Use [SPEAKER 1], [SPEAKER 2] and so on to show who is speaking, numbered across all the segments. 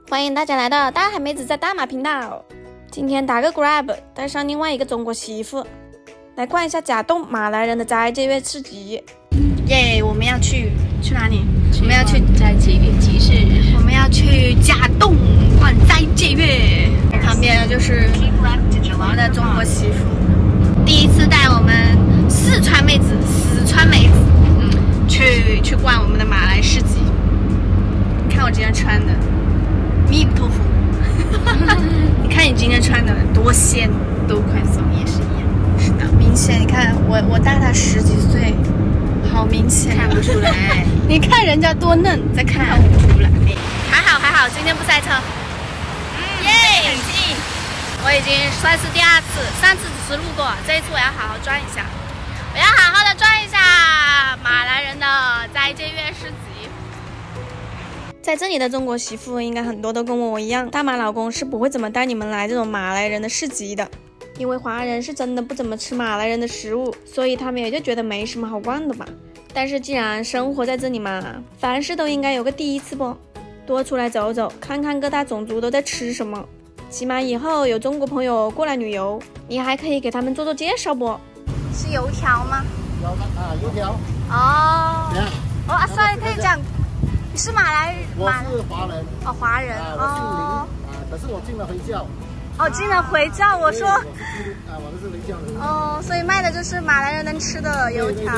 [SPEAKER 1] 欢迎大家来到大海妹子在大马频道。今天打个 Grab， 带上另外一个中国媳妇，来逛一下甲洞马来人的斋戒月市集。耶！我们要去哪里？我们要去
[SPEAKER 2] 斋戒月集市。
[SPEAKER 1] 我们要去甲洞逛斋戒月。旁边就是我们的中国媳妇，第一次带我们四川妹子去逛我们的马来市集。你看我今天穿的弥陀佛，你看你今天穿的多仙，
[SPEAKER 2] 多宽松也是一样。
[SPEAKER 1] 是的，明显你看我大他10几岁，好明显，
[SPEAKER 2] 看不出来。
[SPEAKER 1] 你看人家多嫩，再看
[SPEAKER 2] 不出来。
[SPEAKER 1] 还好，今天不塞车。耶！很近，我已经算是第2次，上次只是路过，这一次我要好好转一下，我要好好的转一下马来人的斋戒月市集。在这里的中国媳妇应该很多都跟我一样，大马老公是不会怎么带你们来这种马来人的市集的，因为华人是真的不怎么吃马来人的食物，所以他们也就觉得没什么好逛的嘛。但是既然生活在这里嘛，凡事都应该有个第一次不，多出来走走，看看各大种族都在吃什么，起码以后有中国朋友过来旅游，你还可以给他们做介绍不？是油条吗？
[SPEAKER 3] 有啊，油条。
[SPEAKER 1] 哦。
[SPEAKER 3] 哦，
[SPEAKER 1] 阿帅可以讲。你是马来人？
[SPEAKER 3] 我是华人。
[SPEAKER 1] 哦，华人。
[SPEAKER 3] 我姓林啊，可是我进了回教。
[SPEAKER 1] 哦，进了回教。我说。
[SPEAKER 3] 我是基督啊，我们是回教人。
[SPEAKER 1] 哦，所以卖的就是马来人能吃的油条。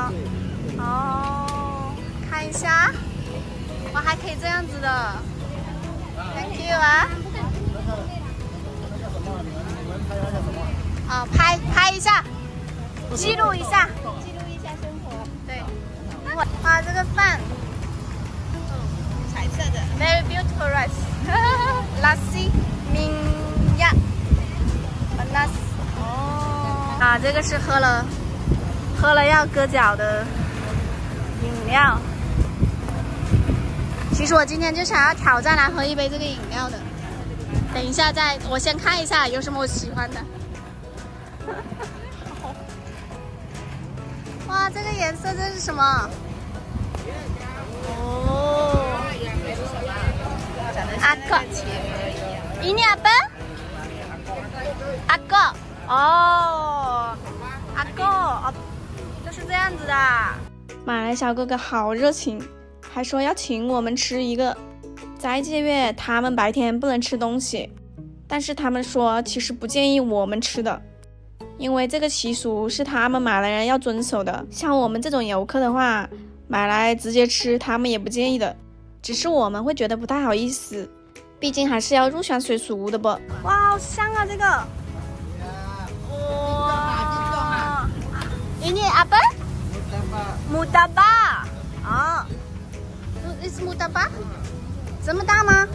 [SPEAKER 1] 哦，看一下，我还可以这样子的。Thank you 啊。
[SPEAKER 3] 那叫什么？你们拍那叫什么？
[SPEAKER 1] 啊，拍一下，记录一下生活。对。哇，这个饭。彩色的 ，very beautiful rice，lassi minyak panas。哦，啊，这个是喝了要割脚的饮料。其实我今天就想要挑战来喝一杯这个饮料的。等一下我先看一下有什么我喜欢的。哇，这个颜色这是什么？哦。阿哥，ini apa？ 阿哥，哦，阿哥，哦，就是这样子的。马来小哥哥好热情，还说要请我们吃一个斋戒月，他们白天不能吃东西，但是他们说其实不建议我们吃的，因为这个习俗是他们马来人要遵守的。像我们这种游客的话，买来直接吃，他们也不介意的。只是我们会觉得不太好意思，毕竟还是要入乡随俗的不。哇，好香啊这个！哇，ini apa？ murtabak。啊，this murtabak？ 这么大吗？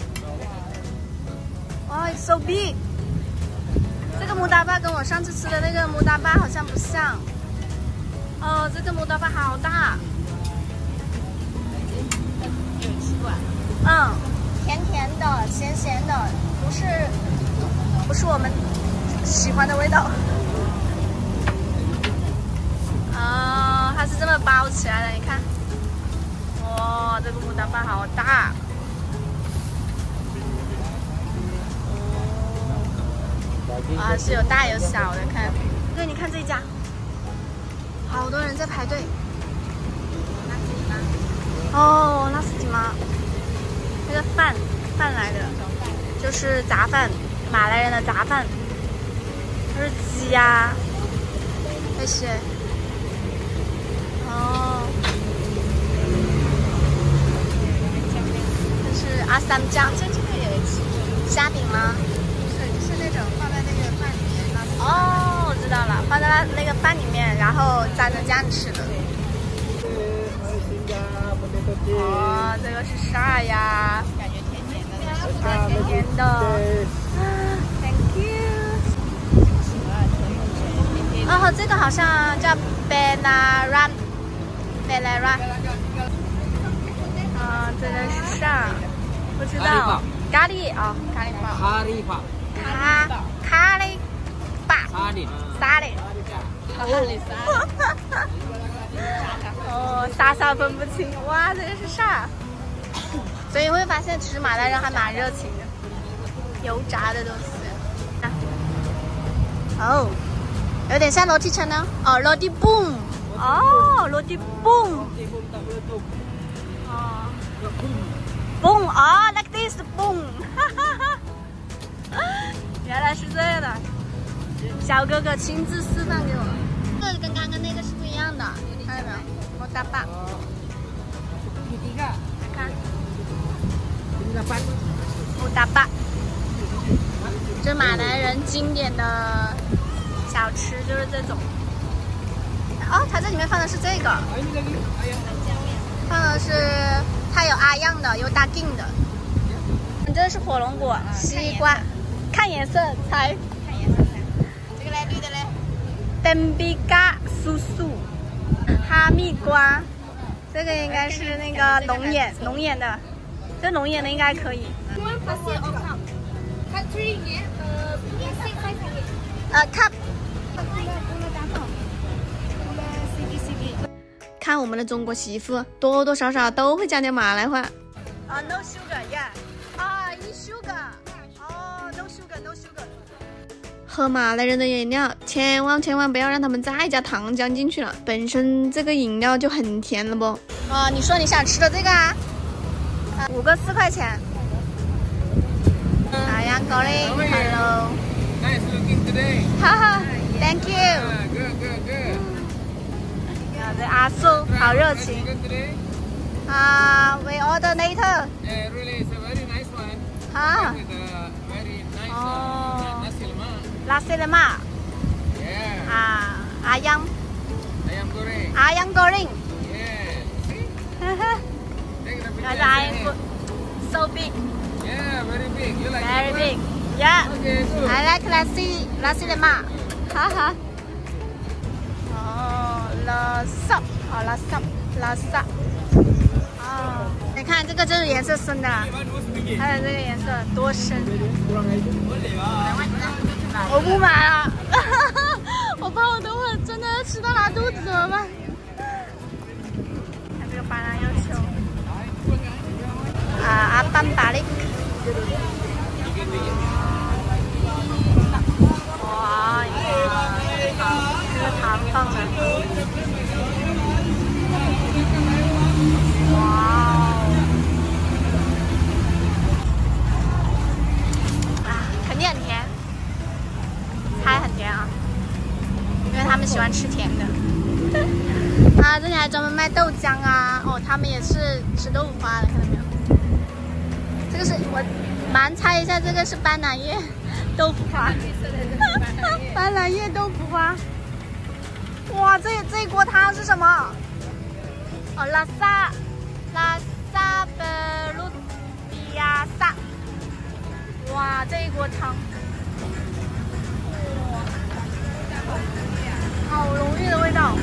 [SPEAKER 1] 哇 ，it's so big。这个murtabak跟我上次吃的那个murtabak好像不像。哦，这个murtabak好大。嗯，甜甜的，咸咸的，不是我们喜欢的味道。啊，它是这么包起来的，你看。哇，这个murtabak好大。啊，是有大有小的，看。对，你看这一家，好多人在排队。哦，那是什么？这个饭来的，就是杂饭，马来人的杂饭，这是鸡呀，这些，哦，这是阿三酱，这个有虾饼吗？是那种放在那个饭里面。哦，我知道了，放在那个饭里面，然后沾着酱吃的。哦，这个是啥呀？感觉甜甜的，甜甜的。Thank you。哦，这个好像叫 Benaran。啊，这个是啥？不知道。咖喱啊，咖喱饭。
[SPEAKER 3] 咖喱饭。
[SPEAKER 1] 咖喱饭。沙喱。哦，傻傻分不清，哇，这个是啥？ 所以会发现其实马来人还蛮热情的，油炸的东西。哦，有点像罗体城呢。哦，罗体 boom。哦，罗体 boom。哦 ，boom 啊 ，like this boom。哈哈哈。原来是这样的，小哥哥亲自示范给我。这个跟刚刚那个是不一样的，看到没有？我打吧。来看。我打吧。这马来人经典的小吃就是这种。哦，它这里面放的是这个，放的是它有阿样的，有大劲的。这是火龙果、西瓜，看颜色猜。看颜色猜。这个嘞，绿的嘞。登比嘎叔叔，哈密瓜，这个应该是那个龙眼的，这龙眼的应该可以。cup。看我们的中国媳妇，多多少少都会讲点马来话。No sugar, yeah. eat sugar. No sugar, no sugar. 喝马来人的饮料，千万不要让他们再加糖浆进去了，本身这个饮料就很甜了不？你说你想吃的这个啊？5个4块钱。Ayam goreng, hello.
[SPEAKER 3] Nice looking today.
[SPEAKER 1] 哈哈 ，Thank you.
[SPEAKER 3] Good.
[SPEAKER 1] 这阿叔好热情。We order later.
[SPEAKER 3] Yeah, really, it's a very nice one.
[SPEAKER 1] 啊。
[SPEAKER 3] With a very nice nasi lemak.
[SPEAKER 1] Nasi lemak.
[SPEAKER 3] Yeah.
[SPEAKER 1] Ayam.
[SPEAKER 3] Ayam goreng.
[SPEAKER 1] Yeah.
[SPEAKER 3] See? Take the picture.
[SPEAKER 1] Ayam so big.
[SPEAKER 3] Yeah, very big. You like
[SPEAKER 1] Very
[SPEAKER 3] it?
[SPEAKER 1] big. Yeah.
[SPEAKER 3] Okay, good.
[SPEAKER 1] I like nasi lemak. 哈哈。拉萨，拉萨。哦，你看这个就是颜色深的，还有这个颜色多深。我不买了，我怕我等会儿真的吃到拉肚子怎么办？看这个巴拿要求。阿班巴利。哇，这个糖放的。哇哦！肯定很甜，猜很甜啊，因为他们喜欢吃甜的。这里还专门卖豆浆啊，他们也是吃豆腐花的，看到没有？这个是我盲猜一下，这个是斑斓叶豆腐花，斑斓叶豆腐花。哇，这一锅汤是什么？拉萨贝鲁比亚萨。哇，这一锅汤，哇，好浓郁的味道。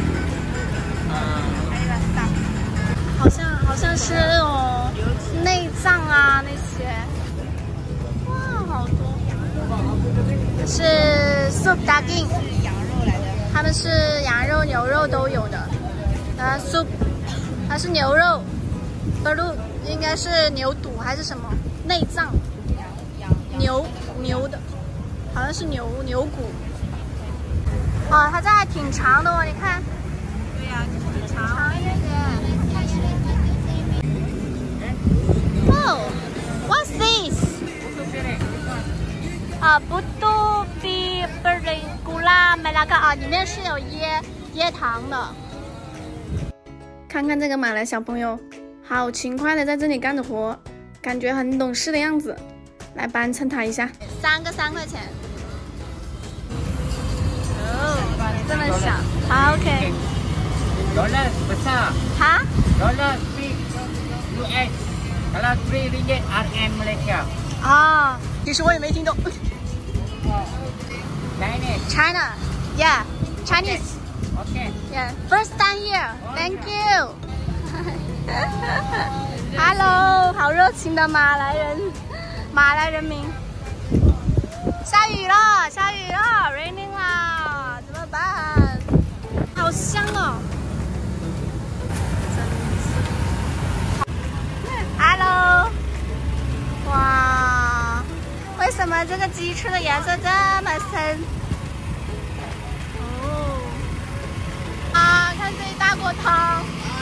[SPEAKER 1] 好像是那种内脏啊那些。哇，好多。是 soup daging， 他们是羊肉、牛肉都有的。soup。它是牛肉，不是应该是牛肚还是什么内脏？牛的，好像是牛骨。它这还挺长的哦，你看。对呀，挺长一点。What's this？ putu berling gula melaka 里面是有椰糖的。看看这个马来小朋友，好勤快的在这里干着活，感觉很懂事的样子。来帮衬他一下，3个3块钱。这么小，好 OK。
[SPEAKER 3] Dollar besar.
[SPEAKER 1] 哈
[SPEAKER 3] Dollar 3 US. Kalau 3 ringgit RM Malaysia.
[SPEAKER 1] 其实我也没听懂。China, yeah, Chinese.
[SPEAKER 3] Okay.
[SPEAKER 1] Yeah, first time here. Thank you. Hello， 好热情的马来人民。下雨了，raining 啦，怎么办？好香哦。Hello。 什么这个鸡翅的颜色这么深？哦，啊，看这一大锅汤。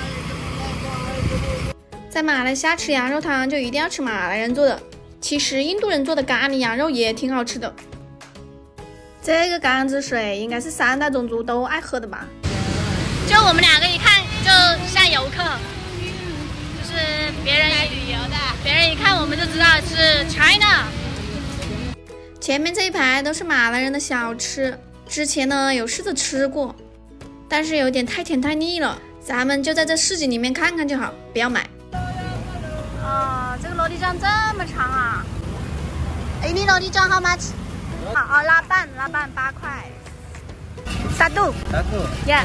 [SPEAKER 1] 在马来西亚吃羊肉汤就一定要吃马来人做的，其实印度人做的咖喱羊肉也挺好吃的。这个缸子水应该是3大种族都爱喝的吧？就我们2个一看就像游客，就是别人旅游的，别人一看我们就知道是 China。前面这一排都是马来人的小吃，之前呢有试着吃过，但是有点太甜太腻了，咱们就在这市集里面看看就好，不要买。哦，这个罗迪酱这么长啊！哎，你罗迪酱 how much？ 好哦，拉拌8块。Satu. Yeah.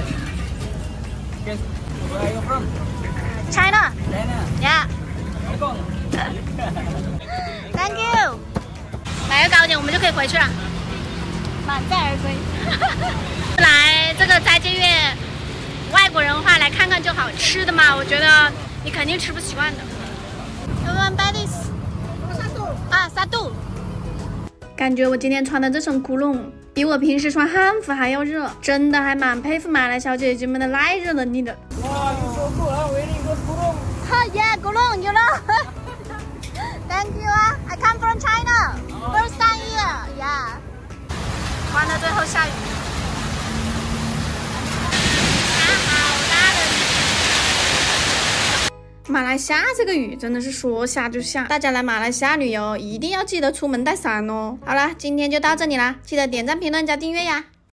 [SPEAKER 3] Where are you from?
[SPEAKER 1] China.
[SPEAKER 3] China.
[SPEAKER 1] Yeah.
[SPEAKER 3] Hong Kong.
[SPEAKER 1] Thank you. 买个糕点，我们就可以回去了，满载而归。来这个斋戒月，外国人的话来看看就好，吃的嘛，我觉得你肯定吃不习惯的。Everyone buy this. Satu. 感觉我今天穿的这身窟窿，比我平时穿汉服还要热，真的还蛮佩服马来小姐姐们的耐热能力的。
[SPEAKER 3] Wow, you so cool, huh? Very good, Kurung.
[SPEAKER 1] Yeah, Gulong, you know. Thank you. I come from China. First time here. Yeah. 玩到最后下雨。好大的雨。马来西亚这个雨真的是说下就下，大家来马来西亚旅游一定要记得出门带伞哦。好了，今天就到这里啦，记得点赞、评论、加订阅呀。